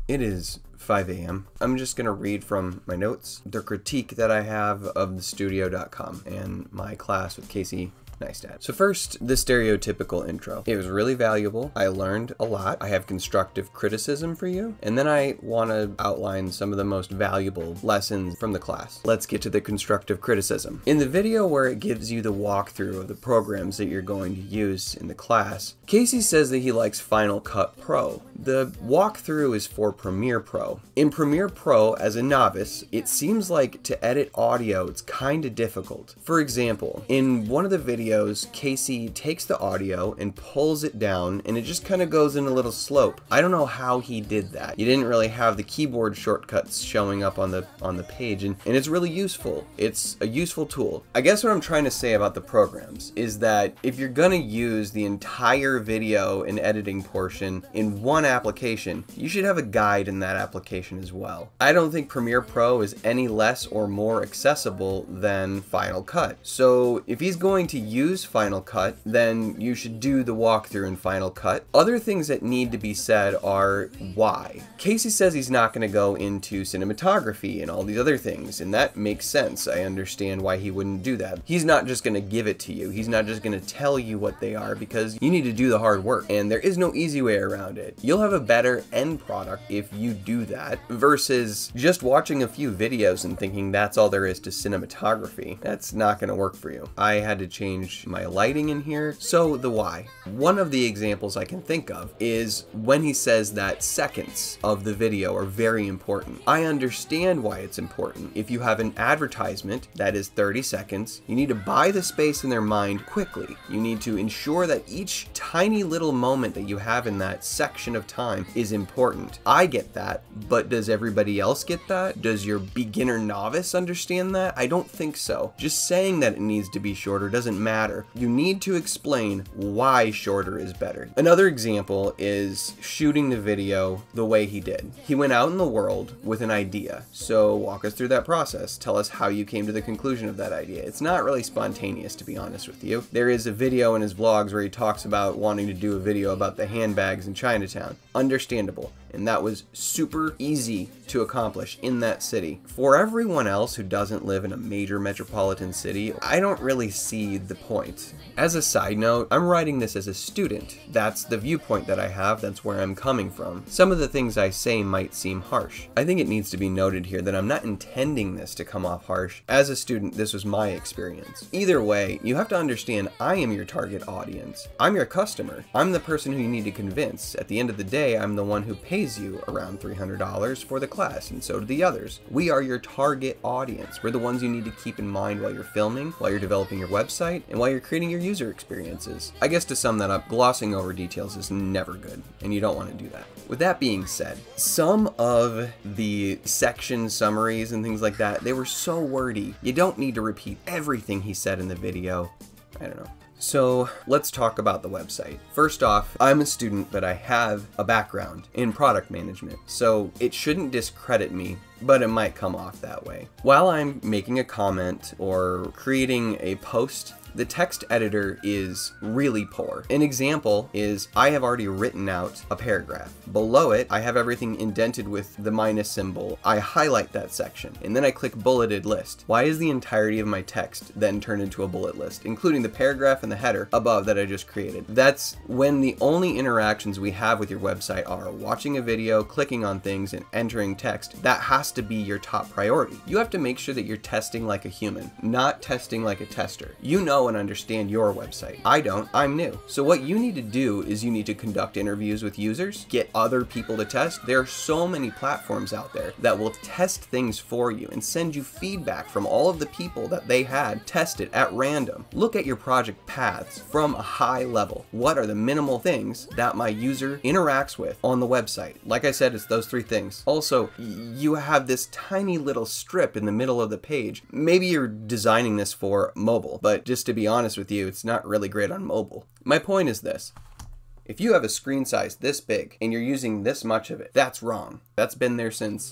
It is 5 a.m. I'm just going to read from my notes, the critique that I have of thestudio.com and my class with Casey Neistat. So first, the stereotypical intro. It was really valuable. I learned a lot. I have constructive criticism for you. And then I want to outline some of the most valuable lessons from the class. Let's get to the constructive criticism. In the video where it gives you the walkthrough of the programs that you're going to use in the class, Casey says that he likes Final Cut Pro. The walkthrough is for Premiere Pro. In Premiere Pro, as a novice, it seems like to edit audio, it's kind of difficult. For example, in one of the videos, Casey takes the audio and pulls it down, and it just kind of goes in a little slope. I don't know how he did that. You didn't really have the keyboard shortcuts showing up on the page, and it's really useful. It's a useful tool. I guess what I'm trying to say about the programs is that if you're gonna use the entire video and editing portion in one application, you should have a guide in that application as well. I don't think Premiere Pro is any less or more accessible than Final Cut. So if he's going to use Final Cut, then you should do the walkthrough in Final Cut. Other things that need to be said are why. Casey says he's not going to go into cinematography and all these other things, and that makes sense. I understand why he wouldn't do that. He's not just going to give it to you. He's not just going to tell you what they are, because you need to do the hard work, and there is no easy way around it. You'll have a better end product if you do that versus just watching a few videos and thinking that's all there is to cinematography. That's not going to work for you. I had to change my lighting in here. So the why. One of the examples I can think of is when he says that seconds of the video are very important. I understand why it's important. If you have an advertisement that is 30 seconds, you need to buy the space in their mind quickly. You need to ensure that each tiny little moment that you have in that section of time is important. I get that, but does everybody else get that? Does your beginner novice understand that? I don't think so. Just saying that it needs to be shorter doesn't matter. You need to explain why shorter is better. Another example is shooting the video the way he did. He went out in the world with an idea. So walk us through that process. Tell us how you came to the conclusion of that idea. It's not really spontaneous, to be honest with you. There is a video in his vlogs where he talks about wanting to do a video about the handbags in Chinatown. Understandable. And that was super easy to accomplish in that city. For everyone else who doesn't live in a major metropolitan city, I don't really see the point. As a side note, I'm writing this as a student. That's the viewpoint that I have, that's where I'm coming from. Some of the things I say might seem harsh. I think it needs to be noted here that I'm not intending this to come off harsh. As a student, this was my experience. Either way, you have to understand I am your target audience. I'm your customer. I'm the person who you need to convince. At the end of the day, I'm the one who pays you around $300 for the class, and so do the others. We are your target audience. We're the ones you need to keep in mind while you're filming, while you're developing your website, and while you're creating your user experiences. I guess to sum that up, glossing over details is never good, and you don't want to do that. With that being said, some of the section summaries and things like that, they were so wordy. You don't need to repeat everything he said in the video. I don't know. So let's talk about the website. First off, I'm a student, but I have a background in product management, so it shouldn't discredit me, but it might come off that way. While I'm making a comment or creating a post, the text editor is really poor. An example is I have already written out a paragraph. Below it, I have everything indented with the minus symbol. I highlight that section, and then I click bulleted list. Why is the entirety of my text then turned into a bullet list, including the paragraph and the header above that I just created? That's when the only interactions we have with your website are watching a video, clicking on things, and entering text. That has to be your top priority. You have to make sure that you're testing like a human, not testing like a tester. You know and understand your website. I don't, I'm new. So what you need to do is you need to conduct interviews with users, get other people to test. There are so many platforms out there that will test things for you and send you feedback from all of the people that they had tested at random. Look at your project paths from a high level. What are the minimal things that my user interacts with on the website? Like I said, it's those three things. Also, you have this tiny little strip in the middle of the page. Maybe you're designing this for mobile, but just to be honest with you, it's not really great on mobile. My point is this. If you have a screen size this big and you're using this much of it, that's wrong. That's been there since...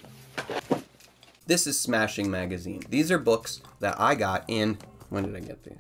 This is Smashing Magazine. These are books that I got in... When did I get these?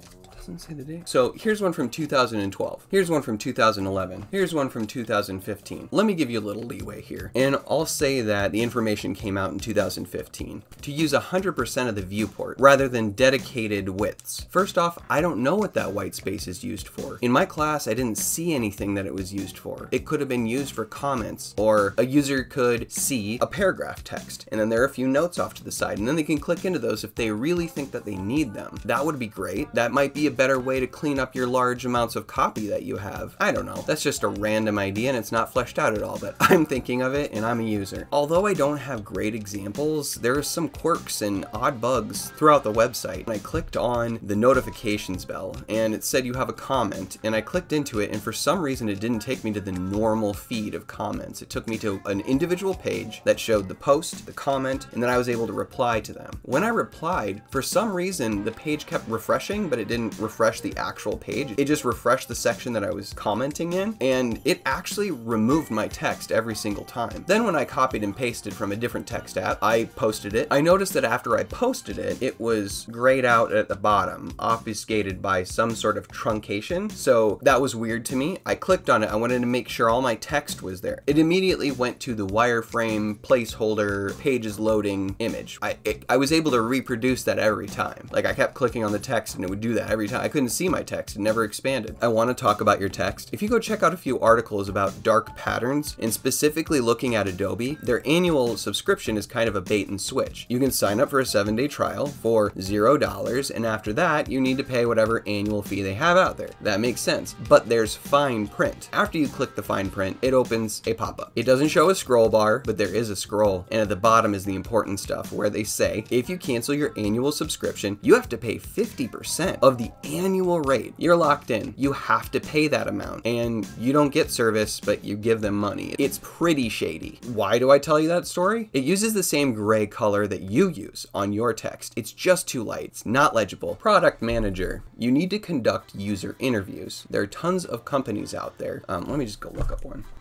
Doesn't say the date. So here's one from 2012. Here's one from 2011. Here's one from 2015. Let me give you a little leeway here. And I'll say that the information came out in 2015 to use 100% of the viewport rather than dedicated widths. First off, I don't know what that white space is used for. In my class, I didn't see anything that it was used for. It could have been used for comments, or a user could see a paragraph text, and then there are a few notes off to the side, and then they can click into those if they really think that they need them. That would be great. That might be a better way to clean up your large amounts of copy that you have. I don't know. That's just a random idea and it's not fleshed out at all, but I'm thinking of it and I'm a user. Although I don't have great examples, there are some quirks and odd bugs throughout the website. I clicked on the notifications bell and it said you have a comment, and I clicked into it, and for some reason it didn't take me to the normal feed of comments. It took me to an individual page that showed the post, the comment, and then I was able to reply to them. When I replied, for some reason the page kept refreshing, but it didn't refresh the actual page. It just refreshed the section that I was commenting in, and it actually removed my text every single time. Then when I copied and pasted from a different text app, I posted it. I noticed that after I posted it, it was grayed out at the bottom, obfuscated by some sort of truncation. So that was weird to me. I clicked on it. I wanted to make sure all my text was there. It immediately went to the wireframe placeholder pages loading image. I was able to reproduce that every time. Like, I kept clicking on the text and it would do that every time. I couldn't see my text. It never expanded. I want to talk about your text. If you go check out a few articles about dark patterns, and specifically looking at Adobe, their annual subscription is kind of a bait and switch. You can sign up for a 7-day trial for $0, and after that, you need to pay whatever annual fee they have out there. That makes sense. But there's fine print. After you click the fine print, it opens a pop-up. It doesn't show a scroll bar, but there is a scroll, and at the bottom is the important stuff where they say, if you cancel your annual subscription, you have to pay 50% of the annual rate. You're locked in. You have to pay that amount, and you don't get service, but you give them money. It's pretty shady. Why do I tell you that story? It uses the same gray color that you use on your text. It's just too light. It's not legible. Product manager. You need to conduct user interviews. There are tons of companies out there. Let me just go look up one.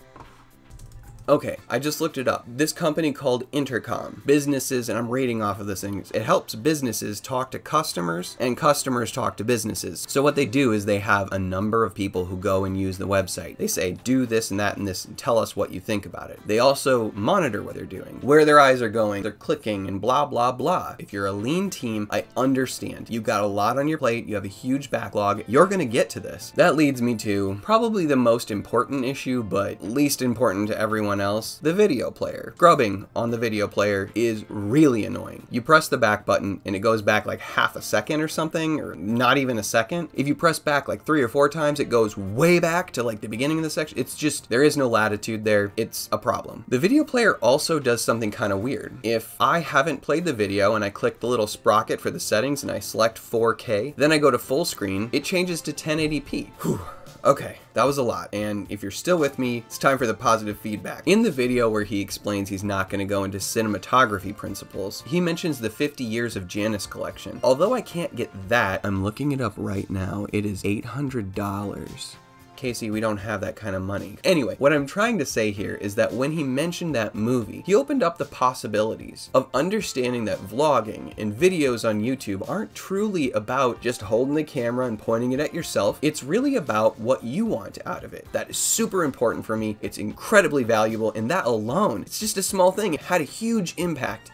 Okay, I just looked it up. This company called Intercom. Businesses, and I'm reading off of this thing, it helps businesses talk to customers and customers talk to businesses. So what they do is they have a number of people who go and use the website. They say, do this and that and this, and tell us what you think about it. They also monitor what they're doing, where their eyes are going, they're clicking, and blah, blah, blah. If you're a lean team, I understand. You've got a lot on your plate, you have a huge backlog, you're gonna get to this. That leads me to probably the most important issue, but least important to everyone else, the video player. Grubbing on the video player is really annoying. You press the back button and it goes back like half a second or something, or not even a second. If you press back like 3 or 4 times, it goes way back to like the beginning of the section. It's just, there is no latitude there. It's a problem. The video player also does something kind of weird. If I haven't played the video and I click the little sprocket for the settings and I select 4K, then I go to full screen, it changes to 1080p. Whew. Okay, that was a lot, and if you're still with me, it's time for the positive feedback. In the video where he explains he's not going to go into cinematography principles, he mentions the 50 Years of Janus collection. Although I can't get that, I'm looking it up right now, it is $800. Casey, we don't have that kind of money. Anyway, what I'm trying to say here is that when he mentioned that movie, he opened up the possibilities of understanding that vlogging and videos on YouTube aren't truly about just holding the camera and pointing it at yourself. It's really about what you want out of it. That is super important for me. It's incredibly valuable, and that alone, it's just a small thing. It had a huge impact.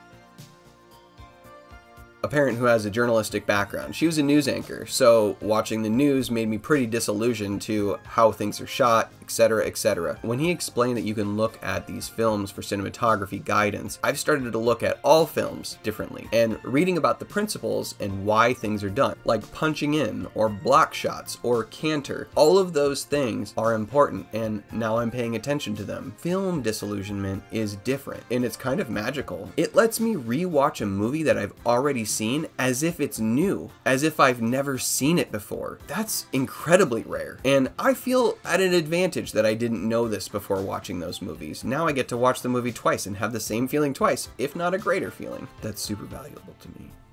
A parent who has a journalistic background. She was a news anchor, so watching the news made me pretty disillusioned to how things are shot, etc., etc. When he explained that you can look at these films for cinematography guidance, I've started to look at all films differently and reading about the principles and why things are done, like punching in or block shots or canter. All of those things are important, and now I'm paying attention to them. Film disillusionment is different, and it's kind of magical. It lets me rewatch a movie that I've already seen as if it's new, as if I've never seen it before. That's incredibly rare, and I feel at an advantage that I didn't know this before watching those movies. Now I get to watch the movie twice and have the same feeling twice, if not a greater feeling. That's super valuable to me.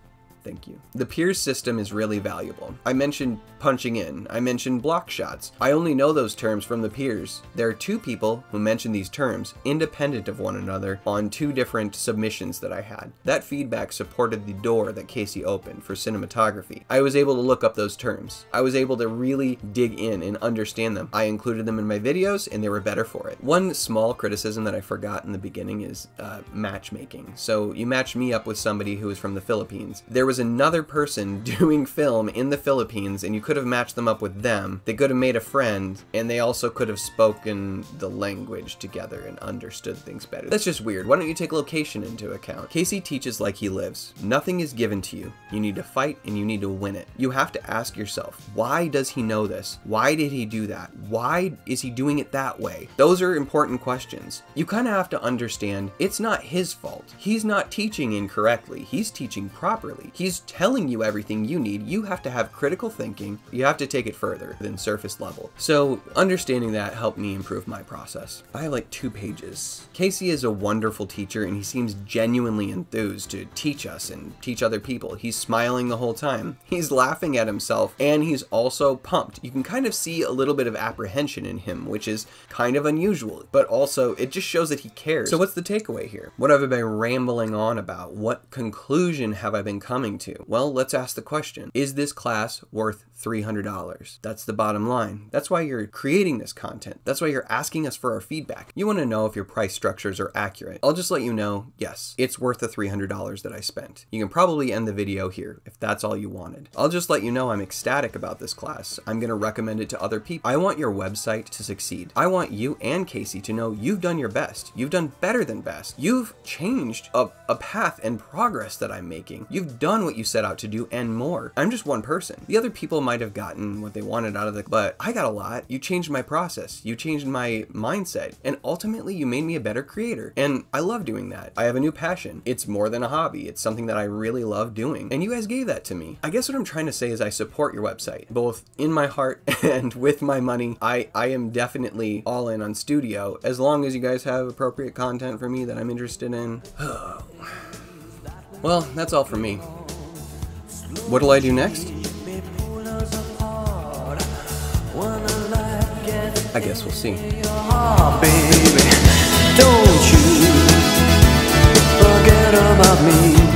Thank you. The peers system is really valuable. I mentioned punching in. I mentioned block shots. I only know those terms from the peers. There are 2 people who mentioned these terms independent of one another on 2 different submissions that I had. That feedback supported the door that Casey opened for cinematography. I was able to look up those terms. I was able to really dig in and understand them. I included them in my videos and they were better for it. One small criticism that I forgot in the beginning is matchmaking. So you match me up with somebody who is from the Philippines. There was another person doing film in the Philippines and you could have matched them up with them. They could have made a friend and they also could have spoken the language together and understood things better. That's just weird. Why don't you take location into account? Casey teaches like he lives. Nothing is given to you. You need to fight and you need to win it. You have to ask yourself, why does he know this? Why did he do that? Why is he doing it that way? Those are important questions. You kind of have to understand it's not his fault. He's not teaching incorrectly. He's teaching properly. He's telling you everything you need. You have to have critical thinking. You have to take it further than surface level. So understanding that helped me improve my process. I have like 2 pages. Casey is a wonderful teacher and he seems genuinely enthused to teach us and teach other people. He's smiling the whole time. He's laughing at himself and he's also pumped. You can kind of see a little bit of apprehension in him, which is kind of unusual, but also it just shows that he cares. So what's the takeaway here? What have I been rambling on about? What conclusion have I been coming to? Well, let's ask the question. Is this class worth $300? That's the bottom line. That's why you're creating this content. That's why you're asking us for our feedback. You want to know if your price structures are accurate. I'll just let you know, yes, it's worth the $300 that I spent. You can probably end the video here if that's all you wanted. I'll just let you know I'm ecstatic about this class. I'm going to recommend it to other people. I want your website to succeed. I want you and Casey to know you've done your best. You've done better than best. You've changed a path and progress that I'm making. You've done what you set out to do and more. I'm just one person. The other people might have gotten what they wanted out of it, but I got a lot. You changed my process. You changed my mindset. And ultimately, you made me a better creator. And I love doing that. I have a new passion. It's more than a hobby. It's something that I really love doing. And you guys gave that to me. I guess what I'm trying to say is I support your website, both in my heart and with my money. I am definitely all in on studio as long as you guys have appropriate content for me that I'm interested in. Well, that's all from me. What'll I do next? I guess we'll see. Don't you forget about me.